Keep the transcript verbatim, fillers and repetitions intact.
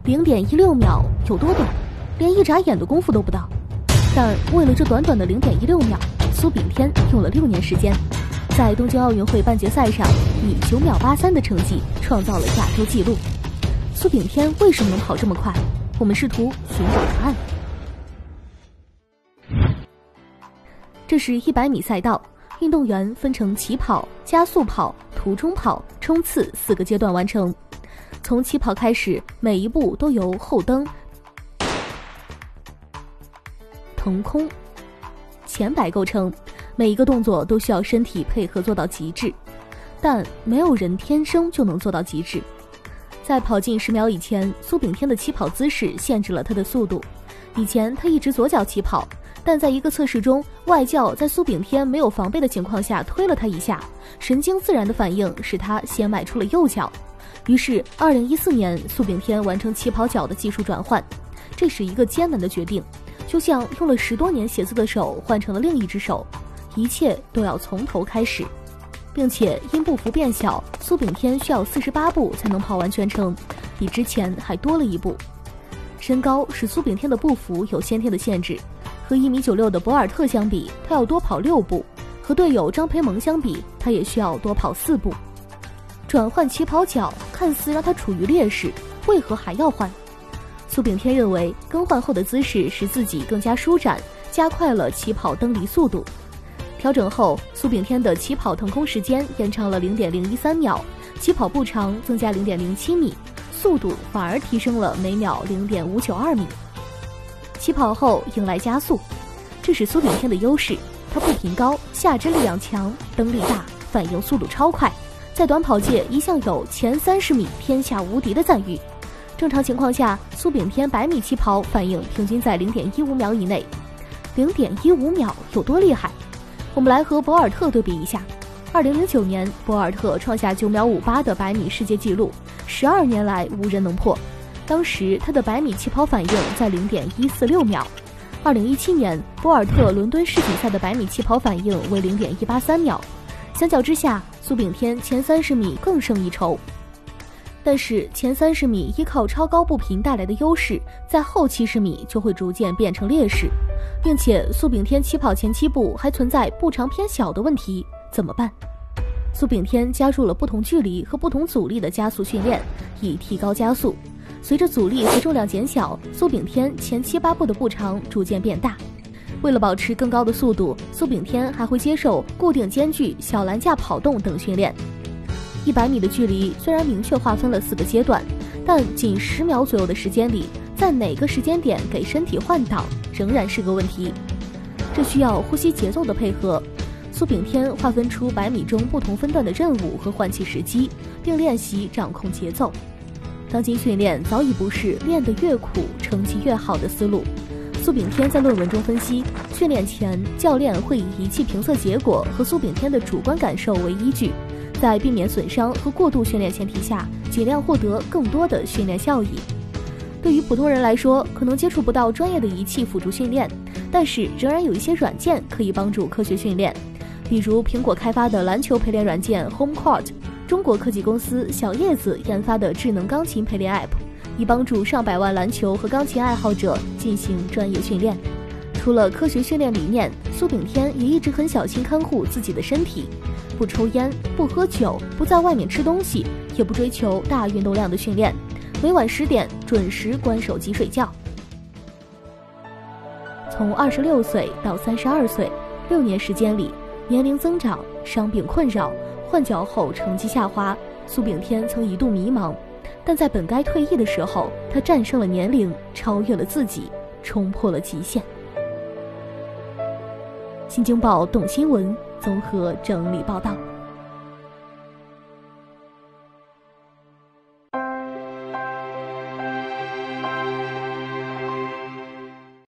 零点一六秒有多短？连一眨眼的功夫都不到。但为了这短短的零点一六秒，苏炳添用了六年时间，在东京奥运会半决赛上以九秒八三的成绩创造了亚洲纪录。苏炳添为什么能跑这么快？我们试图寻找答案。这是一百米赛道，运动员分成起跑、加速跑、途中跑、冲刺四个阶段完成。从起跑开始，每一步都由后蹬、腾空、前摆构成，每一个动作都需要身体配合做到极致，但没有人天生就能做到极致。在跑进十秒以前，苏炳添的起跑姿势限制了他的速度。以前他一直左脚起跑，但在一个测试中，外教在苏炳添没有防备的情况下推了他一下，神经自然的反应使他先迈出了右脚。于是二零一四年，苏炳添完成起跑脚的技术转换，这是一个艰难的决定，就像用了十多年写字的手换成了另一只手，一切都要从头开始。并且因步幅变小，苏炳添需要四十八步才能跑完全程，比之前还多了一步。身高使苏炳添的步幅有先天的限制，和一米九六的博尔特相比，他要多跑六步；和队友张培萌相比，他也需要多跑四步。转换起跑脚看似让他处于劣势，为何还要换？苏炳添认为更换后的姿势使自己更加舒展，加快了起跑蹬离速度。调整后，苏炳添的起跑腾空时间延长了 零点零一三秒，起跑步长增加 零点零七米，速度反而提升了每秒 零点五九二米。起跑后迎来加速，这是苏炳添的优势，他步频高，下肢力量强，蹬力大，反应速度超快，在短跑界一向有前三十米天下无敌的赞誉。正常情况下，苏炳添百米起跑反应平均在 零点一五秒以内。零点一五秒有多厉害？我们来和博尔特对比一下。二零零九年，博尔特创下九秒五八的百米世界纪录，十二年来无人能破。当时他的百米起跑反应在 零点一四六秒。二零一七年，博尔特伦敦世锦赛的百米起跑反应为 零点一八三秒。相较之下，苏炳添前三十米更胜一筹。但是前三十米依靠超高步频带来的优势，在后七十米就会逐渐变成劣势，并且苏炳添起跑前七步还存在步长偏小的问题，怎么办？苏炳添加入了不同距离和不同阻力的加速训练，以提高加速。随着阻力和重量减小，苏炳添前七八步的步长逐渐变大。为了保持更高的速度，苏炳添还会接受固定间距、小栏架跑动等训练。一百米的距离虽然明确划分了四个阶段，但仅十秒左右的时间里，在哪个时间点给身体换挡仍然是个问题。这需要呼吸节奏的配合。苏炳添划分出百米中不同分段的任务和换气时机，并练习掌控节奏。当今训练早已不是练得越苦成绩越好的思路。苏炳添在论文中分析，训练前教练会以仪器评测结果和苏炳添的主观感受为依据，在避免损伤和过度训练前提下，尽量获得更多的训练效益。对于普通人来说，可能接触不到专业的仪器辅助训练，但是仍然有一些软件可以帮助科学训练，比如苹果开发的篮球陪练软件 Home Court， 中国科技公司小叶子研发的智能钢琴陪练 App， 以帮助上百万篮球和钢琴爱好者进行专业训练。除了科学训练理念，苏炳添也一直很小心看护自己的身体，不抽烟，不喝酒，不在外面吃东西，也不追求大运动量的训练，每晚十点准时关手机睡觉。从二十六岁到三十二岁，六年时间里，年龄增长，伤病困扰，换脚后成绩下滑，苏炳添曾一度迷茫，但在本该退役的时候，他战胜了年龄，超越了自己，冲破了极限。新京报懂新闻综合整理报道。